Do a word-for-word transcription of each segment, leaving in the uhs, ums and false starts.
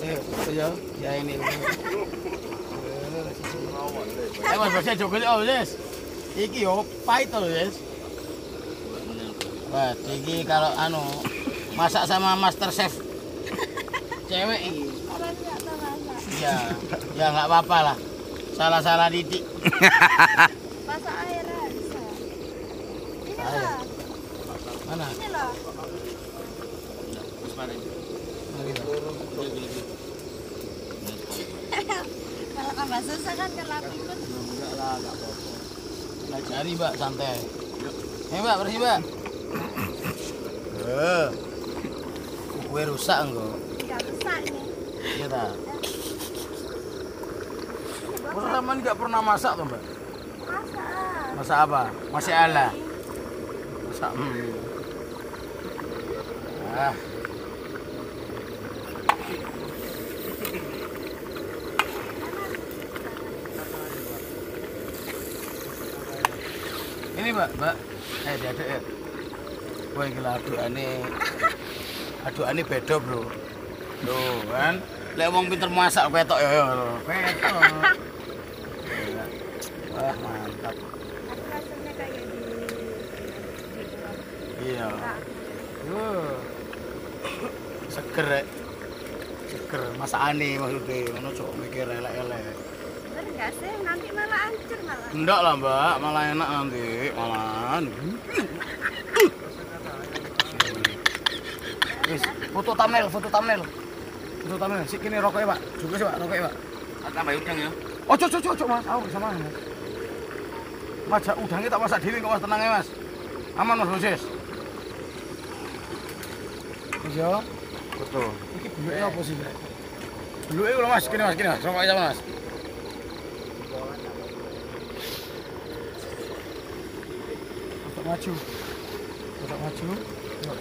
Sih, ya, ya ini. Eh Mas, Mas Joko oh yes. Iki yo pahit to yes. Wah, iki kalau anu masak sama Master Chef cewek iki. Orang nggak tahu masak. Iya, ya nggak apa-apa lah. Salah-salah didik. Masak air bisa. Ini loh. Mana? Ini loh. Kalau tambah susah kan kalau aku ikut. Enggak lah, enggak apa-apa. Nah, cari Mbak, santai. Eh Mbak, bersih Mbak. Eh. Kue rusak enggak? Nggak rusak ini. Iya ta. Masa teman nggak pernah masak tuh Mbak? Masak. Masak apa? Masih ala. Masak. Hmm. Ah. Ini Mbak, Mbak. Eh, diaduk ya. Wah, gila adukane. Adukane beda, Bro. Loh, kan. Lek wong pinter masak ketok ya ya. Ketok. Wah, mantap. Aku rasanya kayak di Iya. Wuh. Seger rek. Seger masakane maksudnya. Ono cok mikir elek-elek. bener nggak sih? Nanti malah hancur malah. Enggak lah, Mbak. Malah enak nanti. Malahan. Wis, foto thumbnail, foto thumbnail. Foto thumbnail. Sik kene rokoknya, Pak. Juga sih, Pak, rokoknya, Pak. Tambah udang ya. Oh, cok, cok, cok, Mas. Aku sama Mas. Masak udangnya tak masak dhewe kok Mas, tenang ya, Mas. Aman Mas Lusis. Iya. Betul. Iki buluke apa sih, Pak? Buluke lho Mas, kene Mas, kene Mas. Rokoknya sama Mas. Untuk maju. Untuk maju. Yuk.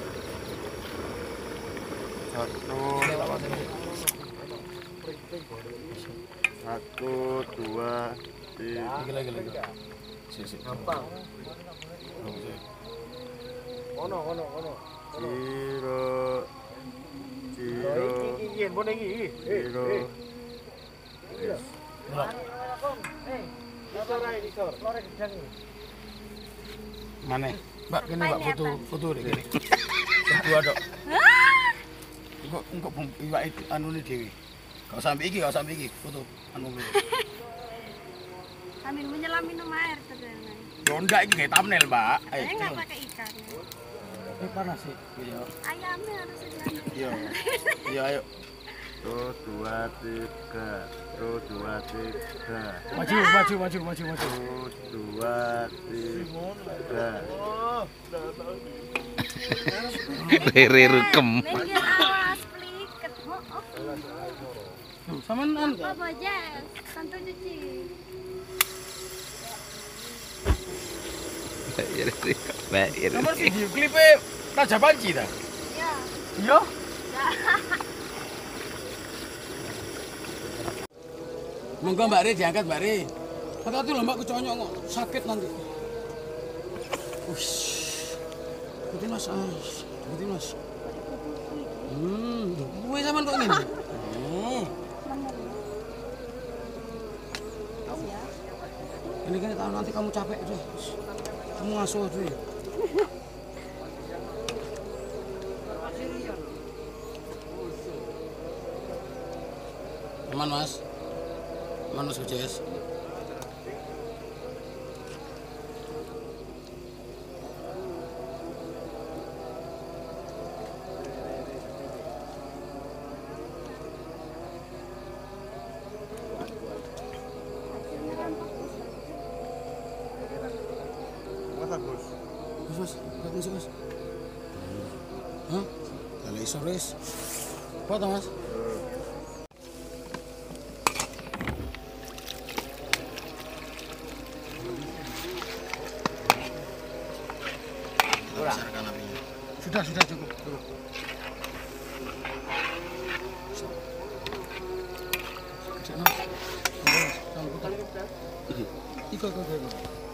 Satu, satu, dua, tiga. Lagi lagi lagi. Sik sik. Gampang. Ono, ono, ono. Zero, zero, zero. Mana? Mbak, kene Mbak foto foto deh kene. Berdua dok. Engko engko iwak itu anune dhewe. Gak sampai iki, gak sampai iki foto anu. Sambil menyelam minum air terus. Yo ndak iki kayak thumbnail, Mbak. Saya nggak pakai ikan. Eh panas sih. Iya. Ayamnya harus diambil. Iya. Iya ayo. Satu, dua, tiga. Satu, dua, tiga. Maju, maju, maju, maju, maju. Satu, dua, tiga. Rere rukem. Minggir awas pliket. Oh, oh. Tuh, samaan Apa Bojes? Santu cuci. Baik. Nomor video klipnya Raja Panci ta? Ya. Iya. Monggo Mbak Re diangkat Mbak Re. Hati-hati loh Mbak keconyok kok sakit nanti. Ush. Berarti Mas, berarti Mas. Hmm, gue zaman kok ini. Hmm. Ini kan tahu nanti kamu capek deh. Kamu ngasuh deh. Aman Mas. Aman Mas Ujes. Bagus. Mas, Mas, lihat musik Mas. Hah? Kalau iso res. Foto Mas. Sudah, sudah cukup. Cukup. Kecil Mas. Mas, sama putar. Iko, iko, iko.